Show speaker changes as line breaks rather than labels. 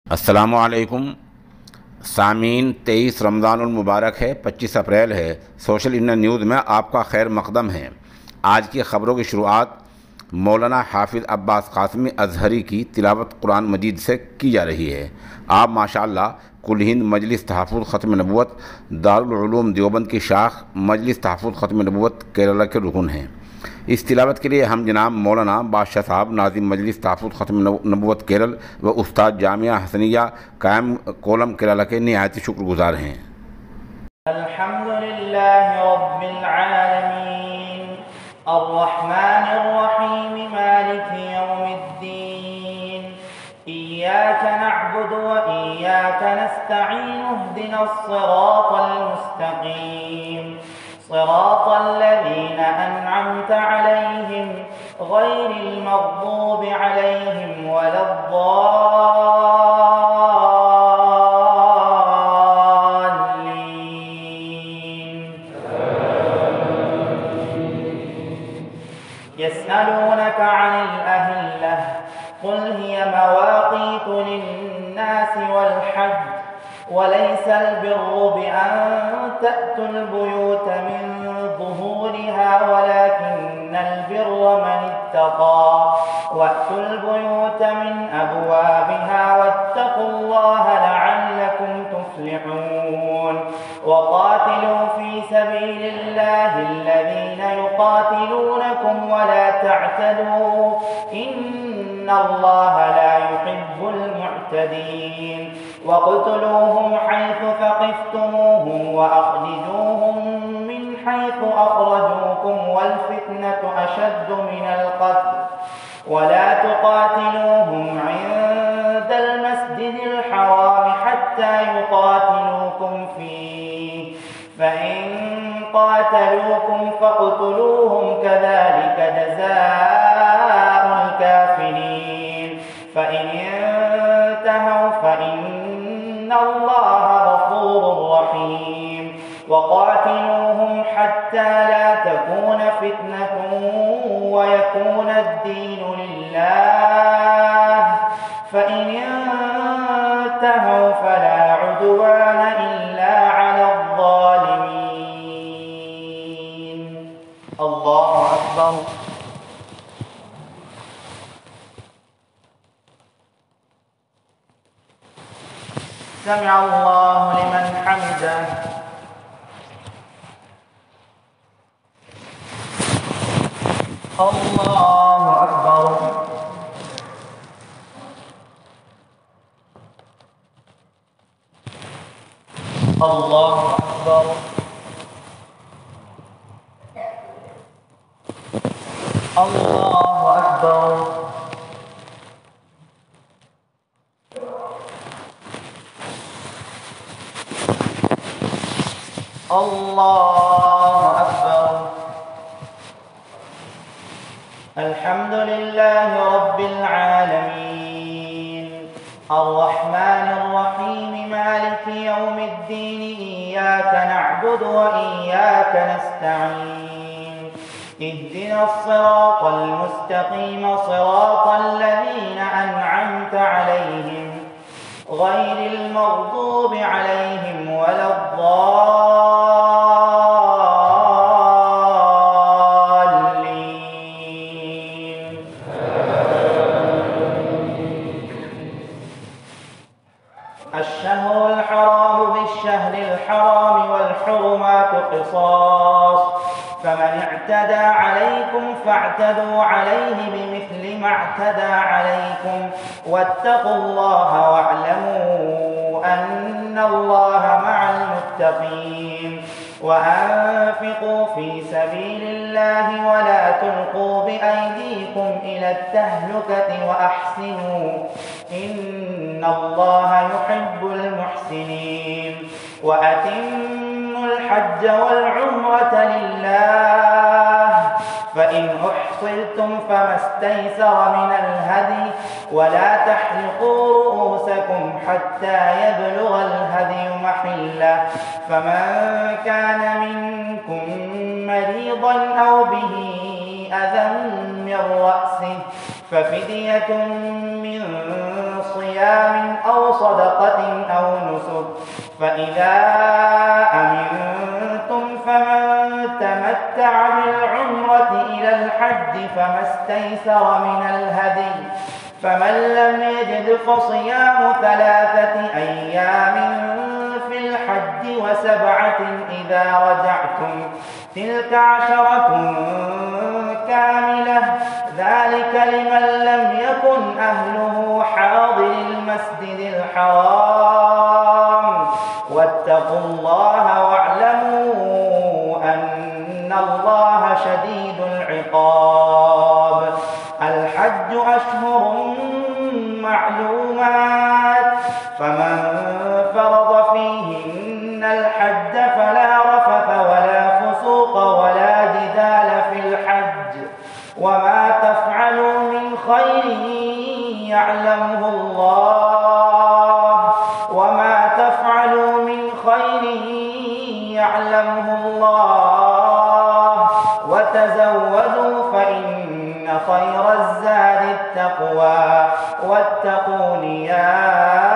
अस्सलामुअलैकुम सामीन। 23 रमज़ानुल मुबारक है, 25 अप्रैल है। सोशल इंडिया न्यूज़ में आपका खैर मक़दम है। आज की ख़बरों की शुरुआत मौलाना हाफिज़ अब्बास क़ासिमी अज़हरी की तिलावत कुरान मजीद से की जा रही है। आप माशाअल्लाह कुल हिंद मजलिस तहफ़्फ़ुज़ ख़त्म नबुव्वत दारुल उलूम देवबंद की शाख मजलिस तहफ़्फ़ुज़ ख़त्म नबुव्वत केरला के रुकन हैं। इस तिलावत के लिए हम जनाब मौलाना बादशाह साहब नाज़िम मजलिस तहफ़्फ़ुज़ ख़त्म नबुव्वत केरल व उस्ताद जामिया हसनिया कायम कोलम केरला के निहायत शुक्रगुज़ार हैं।
अल्हम्दुलिल्लाहि रब्बिल आलमीन अर्रहमानिर रहीम मालिकि यौमिद्दीन इय्याका नअबुदु व इय्याका नस्तईन इहदिनस सिरातल मुस्तक़ीम सिरातल लज़ीना अनअमत अलैहिम गैरिल मग़दूबि अलैहिम वलद्दाल्लीन। यस्अलूनक अनिल अहिल्लह क़ुल हिय मवाक़ीतु लिन्नास वल हज्ज वलैसल बिर्रु बिअन तअतुल बुयूत मिन ज़ुहूरिहा वलाकिन्नल बिर्र मन इत्तक़ा वअतुल बुयूत मिन अबवाबिहा वत्तक़ुल्लाह लअल्लकुम तुफ्लिहून। वक़ातिलू फ़ी सबीलिल्लाहि الذين يقاتلونكم ولا تعتدوا إن الله لا يحب المعتدين واقتلوهم حيث ثقفتموهم وأخرجوهم من حيث أخرجوكم والفتنة أشد من القتل ولا تقاتلوهم عند المسجد الحرام حتى يقاتلوكم فيه فإن قاتلوكم فاقتلوهم كذلك جزاء الكافرين فإن انتهوا فإن الله غفور رحيم وقاتلوهم حتى لا تكون فتنة ويكون الدين لله فإن انتهوا فلا عدوان إلا على الظالمين. الله أكبر. سمع الله لمن حمده. الله أكبر. الله أكبر. الله أكبر. الله أكبر. الحمد لله رب العالمين الرحمن الرحيم مالك يوم الدين إياك نعبد وإياك نستعين اهدنا الصراط المستقيم صراط الذين أنعمت عليهم غير المغضوب عليهم ولا الضالين. الشهر الحرام بالشهر الحرام والحرمات قصاص فمن اعتدى عليكم فاعتدوا عليه بمثل ما اعتدى عليكم واتقوا الله واعلموا أن الله مع المتقين وأنفقوا في سبيل الله ولا تلقوا بأيديكم إلى التهلكة وأحسنوا إن الله يحب المحسنين وأتموا الحج والعمرة لله فإن أحصرتم فما استيسر من الهدي ولا تحلقوا رؤوسكم حتى يبلغ الهدي محله فمن كان منكم مريضا أو به أذى من رأسه ففدية من صيام صيام أو صدقة أو نسك. فإذا أمنتم فمن تمتع بالعمرة إلى الحج فما استيسر من الهدي، فمن لم يجد فصيام 3 أيام في الحج و7 إذا رجعتم، تلك 10 كاملة، ذلك لمن لم يكن أهله حاضر المسجد الحرام. واتقوا الله واعلموا أن الله شديد العقاب. الحج أشهر معلومات، فمن فرض فيهن الحج فلا رفث ولا فسوق ولا جدال في الحج، وما تفعلوا من خير يعلمه الله، وتزودوا فإن خير الزاد التقوى، واتقون يا